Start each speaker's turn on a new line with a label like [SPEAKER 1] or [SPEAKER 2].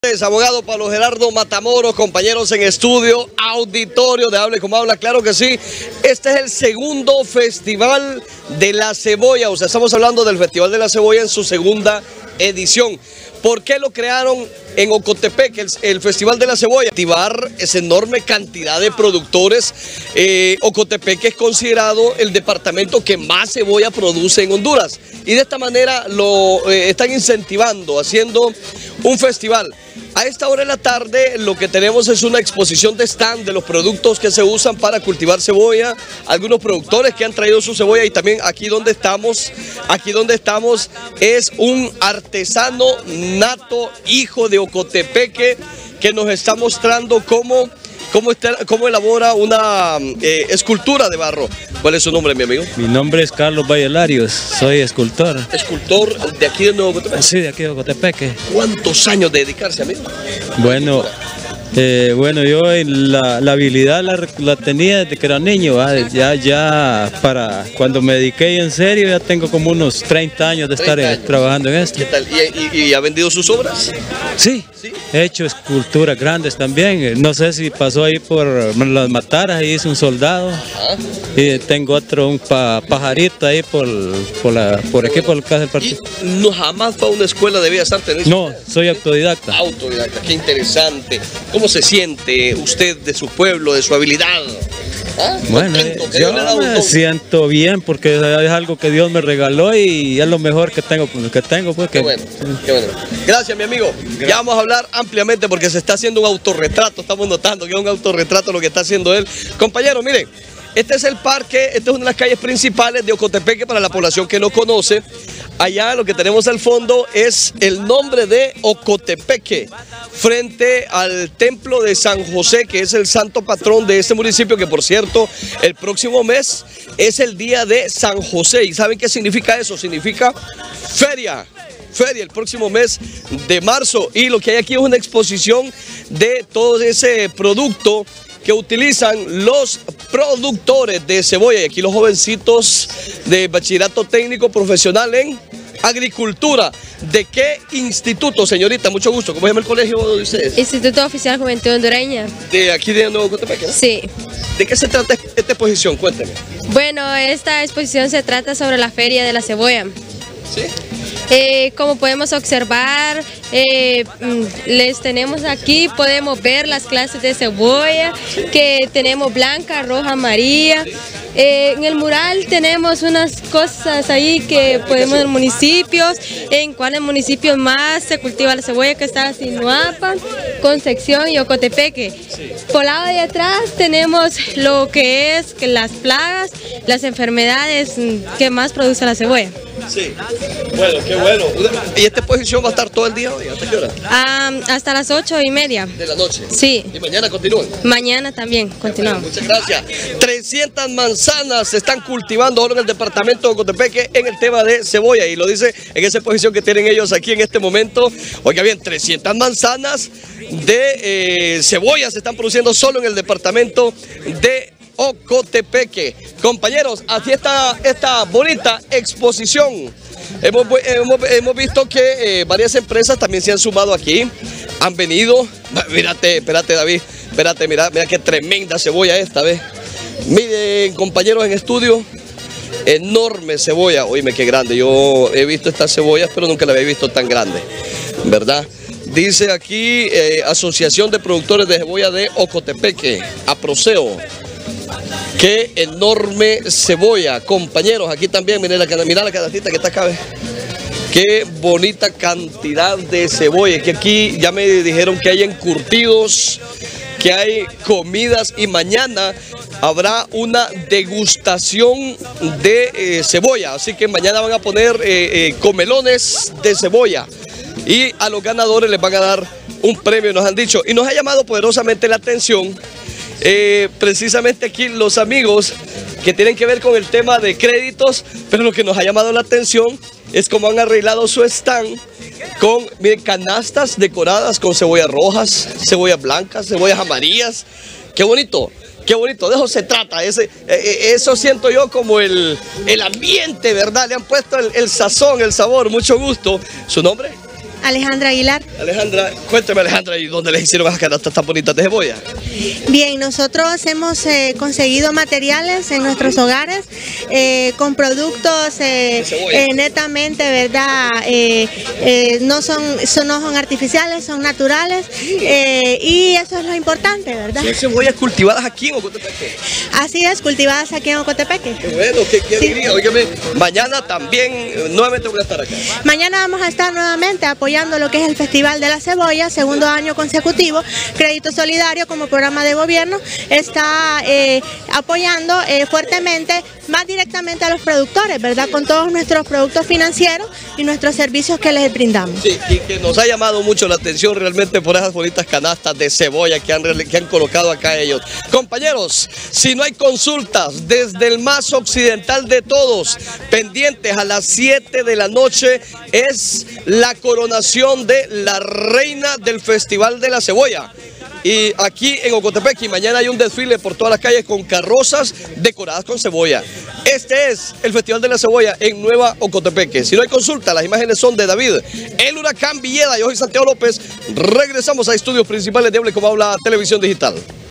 [SPEAKER 1] Abogado Pablo Gerardo Matamoros, compañeros en estudio, auditorio de Hable Como Habla, claro que sí. Este es el segundo Festival de la Cebolla, o sea, estamos hablando del Festival de la Cebolla en su segunda edición. ¿Por qué lo crearon en Ocotepeque, el Festival de la Cebolla? Activar esa enorme cantidad de productores. Ocotepeque es considerado el departamento que más cebolla produce en Honduras. Y de esta manera lo están incentivando, haciendo un festival. A esta hora de la tarde lo que tenemos es una exposición de stand de los productos que se usan para cultivar cebolla, algunos productores que han traído su cebolla y también aquí donde estamos es un artesano nato, hijo de Ocotepeque, que nos está mostrando cómo elabora una escultura de barro. ¿Cuál es su nombre, mi amigo?
[SPEAKER 2] Mi nombre es Carlos Vallararios, soy escultor.
[SPEAKER 1] ¿Escultor de aquí de Nuevo Ocotepeque?
[SPEAKER 2] Sí, de aquí de Ocotepeque.
[SPEAKER 1] ¿Cuántos años de dedicarse, amigo?
[SPEAKER 2] Bueno, yo la habilidad la tenía desde que era niño, ya para cuando me dediqué en serio ya tengo como unos 30 años de estar trabajando en esto.
[SPEAKER 1] ¿Qué tal? ¿Y ha vendido sus obras?
[SPEAKER 2] Sí, he hecho esculturas grandes también. No sé si pasó ahí por las Mataras, ahí hice un soldado. Ajá. Y tengo otro, un pajarito ahí por aquí por el Casa del Partido.
[SPEAKER 1] ¿Y no jamás fue a una escuela de Bellas Artes?
[SPEAKER 2] No, soy autodidacta.
[SPEAKER 1] Autodidacta, qué interesante. ¿Cómo se siente usted de su pueblo, de su habilidad? ¿Ah?
[SPEAKER 2] Bueno, yo me siento bien porque es algo que Dios me regaló y es lo mejor que tengo, pues.
[SPEAKER 1] Qué bueno, qué bueno. Gracias, mi amigo. Gracias. Ya vamos a hablar ampliamente porque se está haciendo un autorretrato, estamos notando que es un autorretrato lo que está haciendo él. Compañeros, miren, este es el parque, esta es una de las calles principales de Ocotepeque para la población que no conoce. Allá lo que tenemos al fondo es el nombre de Ocotepeque, frente al templo de San José, que es el santo patrón de este municipio, que por cierto, el próximo mes es el día de San José. ¿Y saben qué significa eso? Significa feria el próximo mes de marzo. Y lo que hay aquí es una exposición de todo ese producto que utilizan los productores de cebolla. Y aquí los jovencitos de bachillerato técnico profesional en agricultura. ¿De qué instituto, señorita? Mucho gusto. ¿Cómo se llama el colegio de ustedes?
[SPEAKER 3] Instituto Oficial Juventud Hondureña.
[SPEAKER 1] ¿De aquí de Nuevo Ocotepeque, ¿no? Sí. ¿De qué se trata esta exposición? Cuénteme.
[SPEAKER 3] Bueno, esta exposición se trata sobre la Feria de la Cebolla.
[SPEAKER 1] ¿Sí?
[SPEAKER 3] Como podemos observar, les tenemos aquí, podemos ver las clases de cebolla que tenemos blanca, roja, amarilla. En el mural tenemos unas cosas ahí que podemos en municipios, en cuáles municipios más se cultiva la cebolla, que está Sinuapa, Concepción y Ocotepeque. Por el lado de atrás tenemos lo que es las plagas, las enfermedades que más produce la cebolla.
[SPEAKER 1] Sí, bueno, qué bueno. ¿Y esta exposición va a estar todo el día hoy? ¿Hasta qué hora?
[SPEAKER 3] Hasta las 8:30.
[SPEAKER 1] ¿De la noche?
[SPEAKER 3] Sí.
[SPEAKER 1] ¿Y mañana continúan?
[SPEAKER 3] Mañana también continuamos.
[SPEAKER 1] Bueno, muchas gracias. 300 manzanas se están cultivando ahora en el departamento de Ocotepeque en el tema de cebolla. Y lo dice en esa exposición que tienen ellos aquí en este momento. Oiga bien, 300 manzanas de cebolla se están produciendo solo en el departamento de Ocotepeque. Compañeros, aquí está esta bonita exposición. Hemos visto que varias empresas también se han sumado aquí, han venido. Espérate David, mira qué tremenda cebolla esta vez. Miren, compañeros en estudio, enorme cebolla. Oíme, qué grande. Yo he visto estas cebollas, pero nunca la había visto tan grande, ¿verdad? Dice aquí Asociación de Productores de Cebolla de Ocotepeque, APROCEO. Qué enorme cebolla, compañeros. Aquí también, mira la canastita que está acá. Qué bonita cantidad de cebolla. Que aquí ya me dijeron que hay encurtidos, que hay comidas y mañana habrá una degustación de cebolla. Así que mañana van a poner comelones de cebolla y a los ganadores les van a dar un premio, nos han dicho. Y nos ha llamado poderosamente la atención precisamente aquí los amigos que tienen que ver con el tema de créditos, pero lo que nos ha llamado la atención es cómo han arreglado su stand con, miren, canastas decoradas con cebollas rojas, cebollas blancas, cebollas amarillas. ¡Qué bonito! Qué bonito, de eso se trata, eso siento yo como el ambiente, ¿verdad? Le han puesto el sazón, el sabor, mucho gusto. ¿Su nombre?
[SPEAKER 4] Alejandra Aguilar.
[SPEAKER 1] Alejandra, cuénteme Alejandra, ¿y dónde les hicieron esas canastas tan bonitas de cebolla?
[SPEAKER 4] Bien, nosotros hemos conseguido materiales en nuestros hogares con productos netamente, ¿verdad? No son artificiales, son naturales y eso es lo importante, ¿verdad?
[SPEAKER 1] ¿Son cebollas cultivadas aquí en Ocotepeque?
[SPEAKER 4] Así es, cultivadas aquí en Ocotepeque.
[SPEAKER 1] Qué bueno, qué alegría. Óigame, mañana también nuevamente voy a estar acá.
[SPEAKER 4] Mañana vamos a estar nuevamente apoyando lo que es el Festival de la Cebolla, segundo año consecutivo. Crédito Solidario como programa de gobierno está apoyando fuertemente, más directamente a los productores, ¿verdad? Con todos nuestros productos financieros y nuestros servicios que les brindamos.
[SPEAKER 1] Sí, y que nos ha llamado mucho la atención realmente por esas bonitas canastas de cebolla que han colocado acá ellos. Compañeros, si no hay consultas desde el más occidental de todos, pendientes a las 7 de la noche, es la coronación de la reina del Festival de la Cebolla. Y aquí en Ocotepeque, mañana hay un desfile por todas las calles con carrozas decoradas con cebolla. Este es el Festival de la Cebolla en Nueva Ocotepeque. Si no hay consulta, las imágenes son de David, el Huracán Villeda. Yo soy Santiago López. Regresamos a estudios principales de Hable Como Habla Televisión Digital.